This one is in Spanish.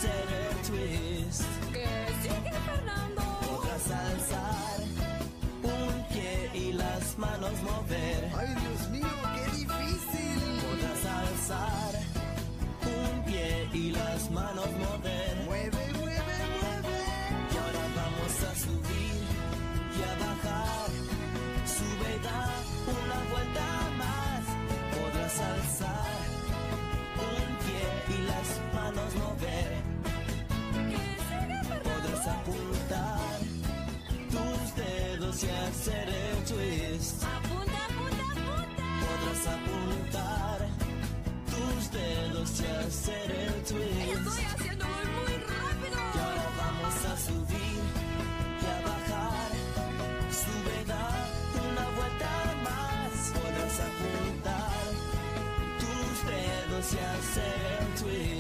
hacer el twist. ¿Qué sigue, Fernando? Podrás alzar un pie y las manos mover. ¡Ay, Dios mío, qué difícil! Podrás alzar un pie y las manos mover. ¡Mueve, mueve, mueve! Y ahora vamos a subir y a bajar. Sube y da una vuelta más. Podrás alzar un pie y las manos mover. ¿Qué sigue, Fernando? Podrás apuntar tus dedos y hacer el twist. Apunta, apunta, apunta. Podrás apuntar tus dedos y hacer el twist. Estoy haciéndolo muy rápido. Y ahora vamos a subir y a bajar. Sube, da una vuelta más. Podrás apuntar tus dedos y hacer el twist.